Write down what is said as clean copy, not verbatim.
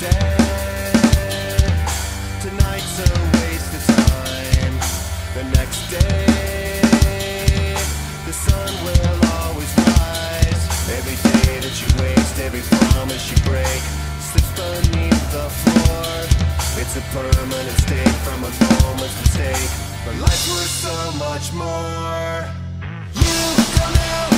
said, tonight's a waste of time. The next day, the sun will always rise. Every day that you waste, every promise you break, slips beneath the floor. It's a permanent state from a moment's mistake. But life was so much more. You don't know